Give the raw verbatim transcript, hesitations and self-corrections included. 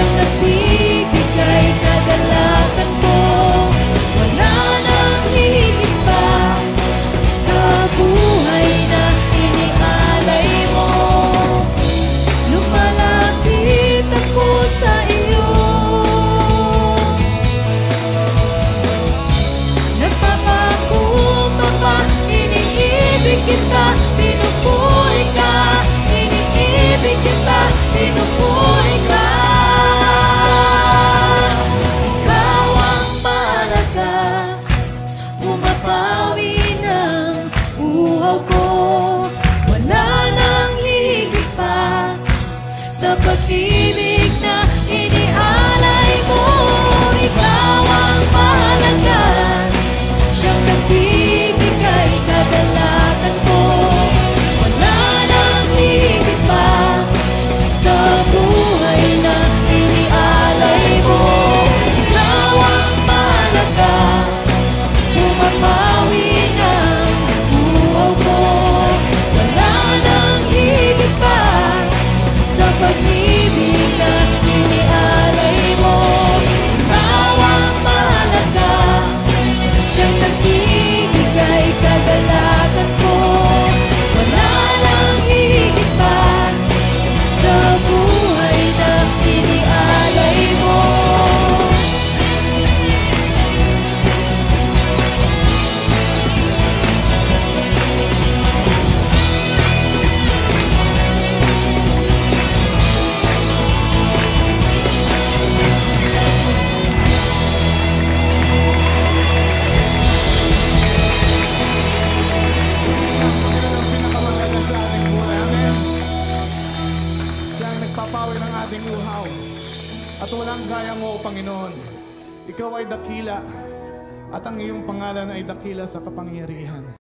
Siyang nagbibigay kagalakan ko. Wala nang higit pa sa buhay na inialay mo. Lumalapit ako sa iyo. Nagpapakumbaba, iniibig kita, pinupuri ka. Iniibig kita, pinupuri ka. Ikaw ang mahalaga, pumapawi ng uhaw ko. Wala nang higit pa sa pag-ibig na inialay mo. Ikaw ang mahalaga, siyang nagbibigay kagalakan ko. Wala nang higit pa sa buhay na inialay mo. Ikaw ang mahalaga, pumapawi ng buhaw ko. Wala nang higit pa sa pag-ibig na inialay mo. Ikaw ang mahalaga, siyang nagbibigay kagalakan ko. Wala nang higit pa sa buhay na inialay mo. Siyang nagpapawi ng ating uhaw. At walang kaya mo, Panginoon. Ikaw ay dakila, at ang iyong pangalan ay dakila sa kapangyarihan.